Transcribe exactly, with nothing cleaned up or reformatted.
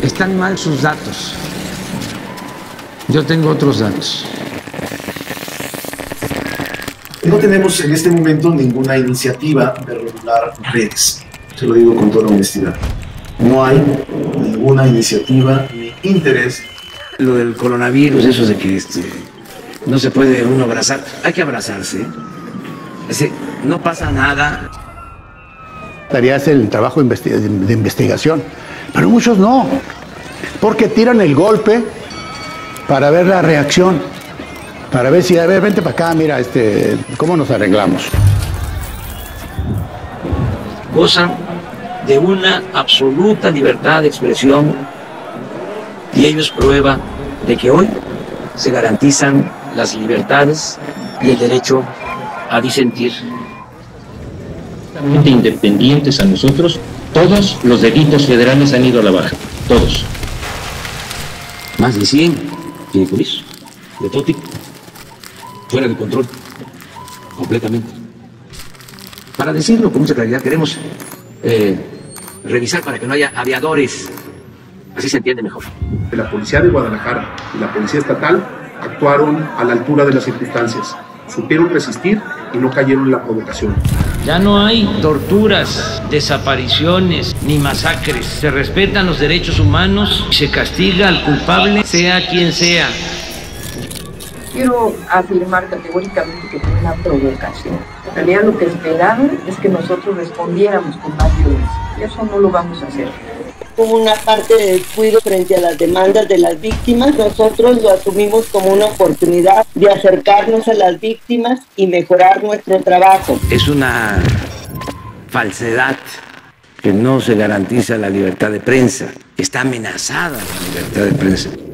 Están mal sus datos. Yo tengo otros datos. No tenemos en este momento ninguna iniciativa de regular redes. Se lo digo con toda honestidad. No hay ninguna iniciativa ni interés. Lo del coronavirus, eso de que este, no se puede uno abrazar. Hay que abrazarse. Es decir, no pasa nada. Tareas el trabajo de investigación, pero muchos no, porque tiran el golpe para ver la reacción, para ver si, a ver, vente para acá, mira, este, ¿cómo nos arreglamos? Gozan de una absoluta libertad de expresión y ello es prueba de que hoy se garantizan las libertades y el derecho a disentir. Independientes a nosotros, todos los delitos federales han ido a la baja, todos. Más de cien fideicomisos, de todo tipo, fuera de control, completamente. Para decirlo con mucha claridad, queremos eh, revisar para que no haya aviadores, así se entiende mejor. La Policía de Guadalajara y la Policía Estatal actuaron a la altura de las circunstancias, supieron resistir y no cayeron en la provocación. Ya no hay torturas, desapariciones ni masacres. Se respetan los derechos humanos y se castiga al culpable, sea quien sea. Quiero afirmar categóricamente que fue una provocación. En realidad lo que esperaban es que nosotros respondiéramos con más violencia. Y eso no lo vamos a hacer. Como una parte de descuido frente a las demandas de las víctimas, nosotros lo asumimos como una oportunidad de acercarnos a las víctimas y mejorar nuestro trabajo. Es una falsedad que no se garantiza la libertad de prensa. Está amenazada la libertad de prensa.